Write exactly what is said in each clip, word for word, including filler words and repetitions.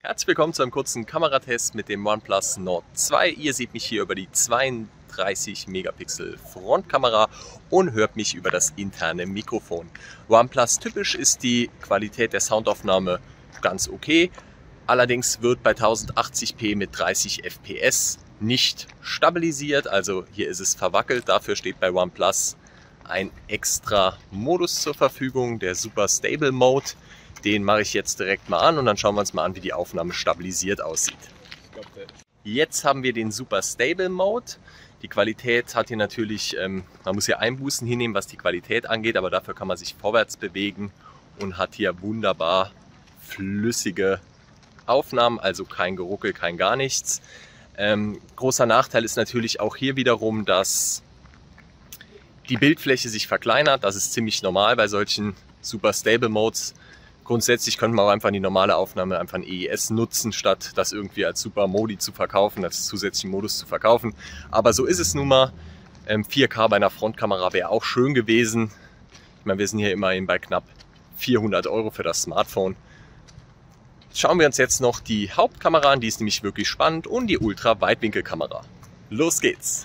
Herzlich willkommen zu einem kurzen Kameratest mit dem OnePlus Nord zwei. Ihr seht mich hier über die zweiunddreißig Megapixel Frontkamera und hört mich über das interne Mikrofon. OnePlus typisch ist die Qualität der Soundaufnahme ganz okay. Allerdings wird bei tausendachtzig p mit dreißig F P S nicht stabilisiert. Also hier ist es verwackelt. Dafür steht bei OnePlus ein extra Modus zur Verfügung, der Super Stable Mode. Den mache ich jetzt direkt mal an und dann schauen wir uns mal an, wie die Aufnahme stabilisiert aussieht. Jetzt haben wir den Super Stable Mode. Die Qualität hat hier natürlich, ähm, man muss hier Einbußen hinnehmen, was die Qualität angeht, aber dafür kann man sich vorwärts bewegen und hat hier wunderbar flüssige Aufnahmen, also kein Geruckel, kein gar nichts. Ähm, großer Nachteil ist natürlich auch hier wiederum, dass die Bildfläche sich verkleinert. Das ist ziemlich normal bei solchen Super Stable Modes. Grundsätzlich könnte man auch einfach die normale Aufnahme einfach ein E E S nutzen, statt das irgendwie als Super Modi zu verkaufen, als zusätzlichen Modus zu verkaufen. Aber so ist es nun mal. vier K bei einer Frontkamera wäre auch schön gewesen. Ich meine, wir sind hier immerhin bei knapp vierhundert Euro für das Smartphone. Schauen wir uns jetzt noch die Hauptkamera an, die ist nämlich wirklich spannend, und die Ultra-Weitwinkelkamera. Los geht's!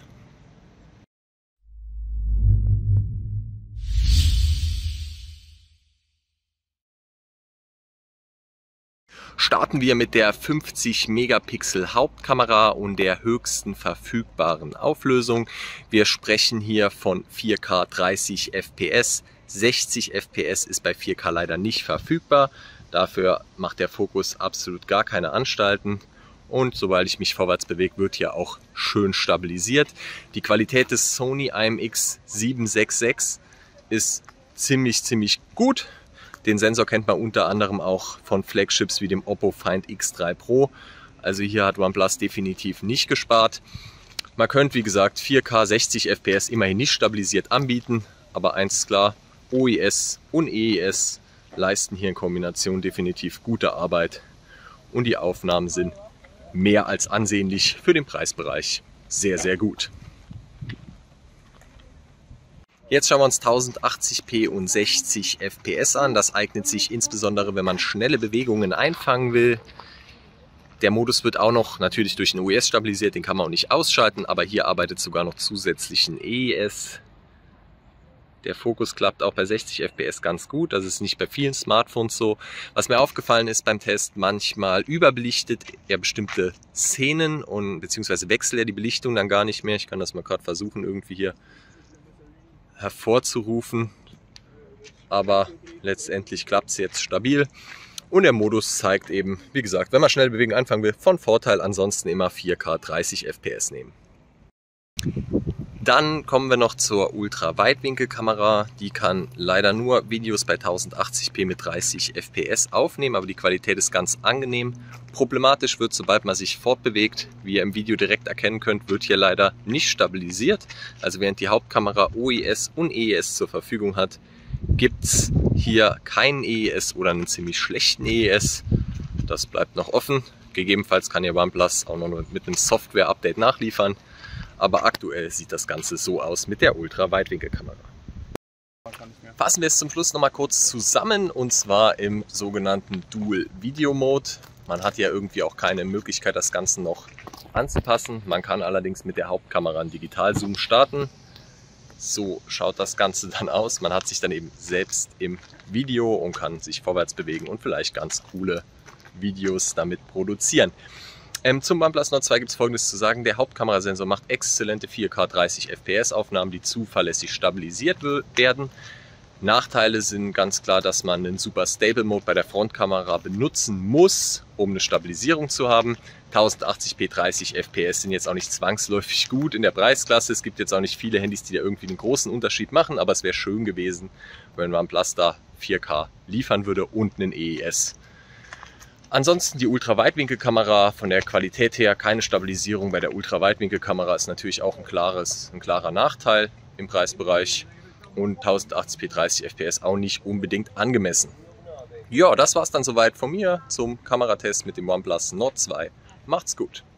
Starten wir mit der fünfzig Megapixel Hauptkamera und der höchsten verfügbaren Auflösung. Wir sprechen hier von vier K dreißig F P S. sechzig F P S ist bei vier K leider nicht verfügbar. Dafür macht der Fokus absolut gar keine Anstalten. Und sobald ich mich vorwärts bewege, wird hier auch schön stabilisiert. Die Qualität des Sony I M X sieben sechs sechs ist ziemlich, ziemlich gut. Den Sensor kennt man unter anderem auch von Flagships wie dem Oppo Find X drei Pro. Also hier hat OnePlus definitiv nicht gespart. Man könnte, wie gesagt, vier K sechzig F P S immerhin nicht stabilisiert anbieten. Aber eins ist klar, O I S und E E S leisten hier in Kombination definitiv gute Arbeit. Und die Aufnahmen sind mehr als ansehnlich für den Preisbereich. Sehr, sehr gut. Jetzt schauen wir uns tausendachtzig p und sechzig F P S an. Das eignet sich insbesondere, wenn man schnelle Bewegungen einfangen will. Der Modus wird auch noch natürlich durch ein O I S stabilisiert, den kann man auch nicht ausschalten, aber hier arbeitet sogar noch zusätzlich ein E E S. Der Fokus klappt auch bei sechzig F P S ganz gut, das ist nicht bei vielen Smartphones so. Was mir aufgefallen ist beim Test, manchmal überbelichtet er bestimmte Szenen und beziehungsweise wechselt er die Belichtung dann gar nicht mehr. Ich kann das mal gerade versuchen, irgendwie hier hervorzurufen, aber letztendlich klappt es jetzt stabil und der Modus zeigt eben, wie gesagt, wenn man schnell bewegen anfangen will, von Vorteil. Ansonsten immer vier K dreißig F P S nehmen. Dann kommen wir noch zur Ultra-Weitwinkelkamera. Die kann leider nur Videos bei tausendachtzig p mit dreißig F P S aufnehmen, aber die Qualität ist ganz angenehm. Problematisch wird, sobald man sich fortbewegt. Wie ihr im Video direkt erkennen könnt, wird hier leider nicht stabilisiert. Also während die Hauptkamera O I S und E E S zur Verfügung hat, gibt es hier keinen E E S oder einen ziemlich schlechten E E S. Das bleibt noch offen. Gegebenenfalls kann ja OnePlus auch noch mit einem Software-Update nachliefern. Aber aktuell sieht das Ganze so aus mit der Ultra-Weitwinkelkamera. Fassen wir es zum Schluss nochmal kurz zusammen, und zwar im sogenannten Dual-Video-Mode. Man hat ja irgendwie auch keine Möglichkeit, das Ganze noch anzupassen. Man kann allerdings mit der Hauptkamera einen Digitalzoom starten. So schaut das Ganze dann aus. Man hat sich dann eben selbst im Video und kann sich vorwärts bewegen und vielleicht ganz coole Videos damit produzieren. Ähm, zum OnePlus Nord zwei gibt es Folgendes zu sagen. Der Hauptkamerasensor macht exzellente vier K dreißig F P S Aufnahmen, die zuverlässig stabilisiert werden. Nachteile sind ganz klar, dass man einen Super Stable Mode bei der Frontkamera benutzen muss, um eine Stabilisierung zu haben. tausendachtzig p dreißig F P S sind jetzt auch nicht zwangsläufig gut in der Preisklasse. Es gibt jetzt auch nicht viele Handys, die da irgendwie einen großen Unterschied machen, aber es wäre schön gewesen, wenn OnePlus da vier K liefern würde und einen E E S. Ansonsten die Ultra-Weitwinkelkamera, von der Qualität her keine Stabilisierung bei der Ultra-Weitwinkelkamera ist natürlich auch ein, klares, ein klarer Nachteil im Preisbereich, und tausendachtzig p dreißig F P S auch nicht unbedingt angemessen. Ja, das war's dann soweit von mir zum Kameratest mit dem OnePlus Nord zwei. Macht's gut!